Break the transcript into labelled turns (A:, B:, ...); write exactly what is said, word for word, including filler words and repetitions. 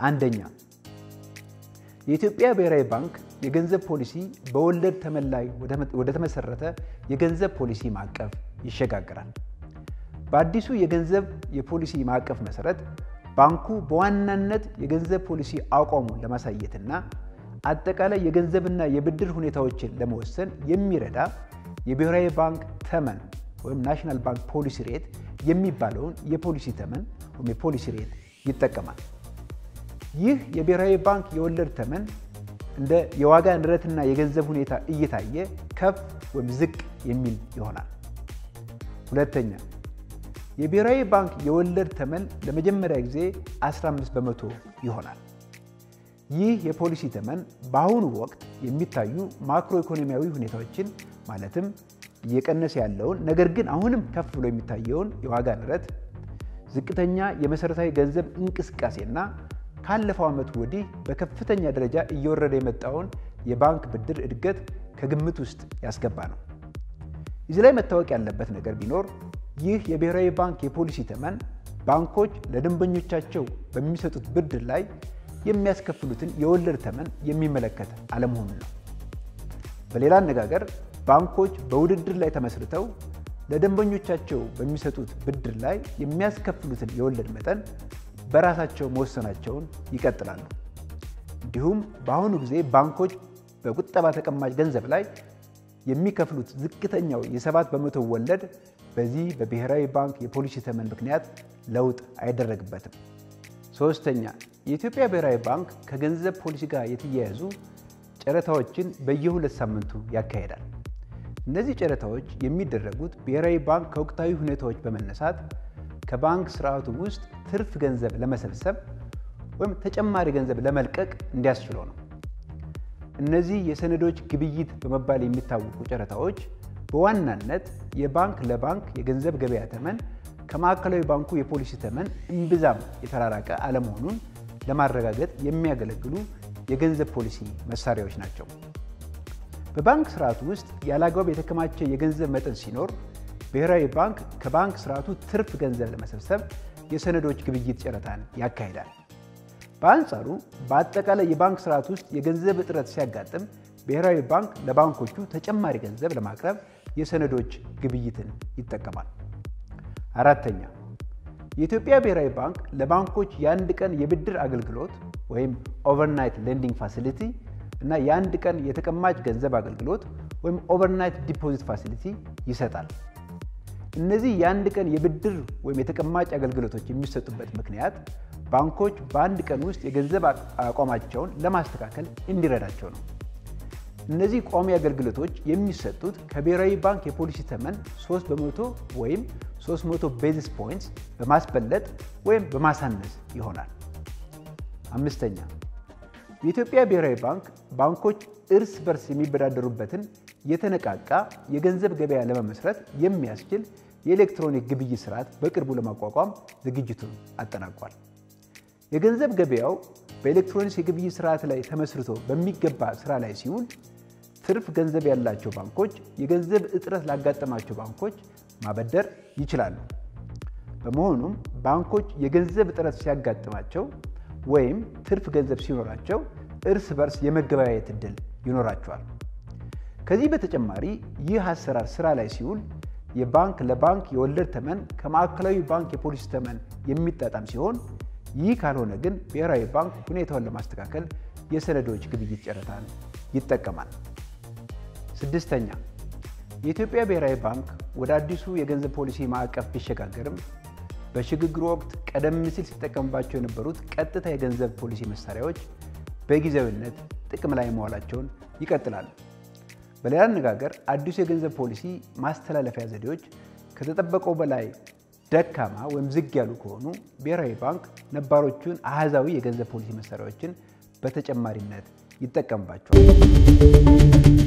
A: አንደኛ የኢትዮጵያ ብሔራዊ ባንክ የገንዘብ ፖሊሲ በወለድ ተመላይ ወደ ተመሰረተ የገንዘብ ፖሊሲ ማዕቀፍ ይሸጋገራል። በአዲሱ የገንዘብ የፖሊሲ ማዕቀፍ መሰረት ባንኩ በዋናነት የገንዘብ ፖሊሲ አቋሙን ለማሳየትና አጠቃላይ የገንዘብና የብድር ሁኔታዎችን ለመወሰን የሚረዳ የብሔራዊ ባንክ ተመን ወይም ናሽናል ባንክ ፖሊሲ ሬት የሚባለውን የፖሊሲ ተመን ወይም የፖሊሲ ሬት ይጠቀማል። ይህ የብሔራዊ ባንክ የወለድ ተመን እንደ የዋጋ ንረትና የገንዘብ ሁኔታ እየታየ ከፍ ወይም ዝቅ የሚል ይሆናል። ሁለተኛ የብሔራዊ ባንክ የወለድ ተመን ለመጀመሪያ ጊዜ አስራ አምስት በመቶ ይሆናል። ይህ የፖሊሲ ተመን በአሁኑ ወቅት የሚታዩ ማክሮ ኢኮኖሚያዊ ሁኔታዎችን ማለትም እየቀነሰ ያለውን ነገር ግን አሁንም ከፍ ብሎ የሚታየውን የዋጋ ንረት፣ ዝቅተኛ የመሰረታዊ ገንዘብ እንቅስቃሴና ካለፈው ዓመት ወዲህ በከፍተኛ ደረጃ እየወረደ የመጣውን የባንክ ብድር እድገት ከግምት ውስጥ ያስገባ ነው። እዚህ ላይ መታወቅ ያለበት ነገር ቢኖር ይህ የብሔራዊ ባንክ የፖሊሲ ተመን ባንኮች ለደንበኞቻቸው በሚሰጡት ብድር ላይ የሚያስከፍሉትን የወለድ ተመን የሚመለከት አለመሆኑን ነው። በሌላ አነጋገር ባንኮች በውድድር ላይ ተመስርተው ለደንበኞቻቸው በሚሰጡት ብድር ላይ የሚያስከፍሉትን የወለድ መጠን በራሳቸው መወሰናቸውን ይቀጥላሉ። እንዲሁም በአሁኑ ጊዜ ባንኮች በቁጠባ ተቀማጭ ገንዘብ ላይ የሚከፍሉት ዝቅተኛው የሰባት በመቶ ወለድ በዚህ በብሔራዊ ባንክ የፖሊሲ ተመን ምክንያት ለውጥ አይደረግበትም። ሶስተኛ የኢትዮጵያ ብሔራዊ ባንክ ከገንዘብ ፖሊሲ ጋር የተያያዙ ጨረታዎችን በየሁለት ሳምንቱ ያካሂዳል። እነዚህ ጨረታዎች የሚደረጉት ብሔራዊ ባንክ ከወቅታዊ ሁኔታዎች በመነሳት ከባንክ ስርዓቱ ውስጥ ትርፍ ገንዘብ ለመሰብሰብ ወይም ተጨማሪ ገንዘብ ለመልቀቅ እንዲያስችለው ነው። እነዚህ የሰነዶች ግብይት በመባል የሚታወቁ ጨረታዎች በዋናነት የባንክ ለባንክ የገንዘብ ገበያ ተመን ከማዕከላዊ ባንኩ የፖሊሲ ተመን እምብዛም የተራራቀ አለመሆኑን ለማረጋገጥ የሚያገለግሉ የገንዘብ ፖሊሲ መሳሪያዎች ናቸው። በባንክ ስርዓቱ ውስጥ ያላግባብ የተከማቸ የገንዘብ መጠን ሲኖር ብሔራዊ ባንክ ከባንክ ስርዓቱ ትርፍ ገንዘብ ለመሰብሰብ የሰነዶች ግብይት ጨረታን ያካሂዳል። በአንጻሩ በአጠቃላይ የባንክ ስርዓት ውስጥ የገንዘብ እጥረት ሲያጋጥም ብሔራዊ ባንክ ለባንኮቹ ተጨማሪ ገንዘብ ለማቅረብ የሰነዶች ግብይትን ይጠቀማል። አራተኛ የኢትዮጵያ ብሔራዊ ባንክ ለባንኮች የአንድ ቀን የብድር አገልግሎት ወይም ኦቨርናይት ሌንዲንግ ፋሲሊቲ እና የአንድ ቀን የተቀማጭ ገንዘብ አገልግሎት ወይም ኦቨርናይት ዲፖዚት ፋሲሊቲ ይሰጣል። እነዚህ የአንድ ቀን የብድር ወይም የተቀማጭ አገልግሎቶች የሚሰጡበት ምክንያት ባንኮች በአንድ ቀን ውስጥ የገንዘብ አቋማቸውን ለማስተካከል እንዲረዳቸው ነው። እነዚህ ቋሚ አገልግሎቶች የሚሰጡት ከብሔራዊ ባንክ የፖሊሲ ተመን ሶስት በመቶ ወይም ሶስት መቶ ቤዚስ ፖይንትስ በማስበለጥ ወይም በማሳነስ ይሆናል። አምስተኛ የኢትዮጵያ ብሔራዊ ባንክ ባንኮች እርስ በርስ የሚበዳደሩበትን የተነቃቃ የገንዘብ ገበያ ለመመስረት የሚያስችል የኤሌክትሮኒክ ግብይት ስርዓት በቅርቡ ለማቋቋም ዝግጅቱን አጠናቋል። የገንዘብ ገበያው በኤሌክትሮኒክስ የግብይት ስርዓት ላይ ተመስርቶ በሚገባ ስራ ላይ ሲውል ትርፍ ገንዘብ ያላቸው ባንኮች የገንዘብ እጥረት ላጋጠማቸው ባንኮች ማበደር ይችላሉ። በመሆኑም ባንኮች የገንዘብ እጥረት ሲያጋጥማቸው ወይም ትርፍ ገንዘብ ሲኖራቸው እርስ በርስ የመገበያየት ዕድል ይኖራቸዋል። ከዚህ በተጨማሪ ይህ አሰራር ስራ ላይ ሲውል የባንክ ለባንክ የወለድ ተመን ከማዕከላዊ ባንክ የፖሊሲ ተመን የሚጣጣም ሲሆን ይህ ካልሆነ ግን ብሔራዊ ባንክ ሁኔታውን ለማስተካከል የሰነዶች ግብይት ጨረታን ይጠቀማል። ስድስተኛ የኢትዮጵያ ብሔራዊ ባንክ ወደ አዲሱ የገንዘብ ፖሊሲ ማዕቀፍ ቢሸጋገርም በሽግግሩ ወቅት ቀደም ሲል ሲጠቀምባቸው የነበሩት ቀጥታ የገንዘብ ፖሊሲ መሳሪያዎች በጊዜያዊነት ጥቅም ላይ መዋላቸውን ይቀጥላሉ። በሌላ አነጋገር አዲሱ የገንዘብ ፖሊሲ ማስተላለፊያ ዘዴዎች ከተጠበቀው በላይ ደካማ ወይም ዝግ ያሉ ከሆኑ ብሔራዊ ባንክ ነባሮቹን አሃዛዊ የገንዘብ ፖሊሲ መሳሪያዎችን በተጨማሪነት ይጠቀምባቸዋል።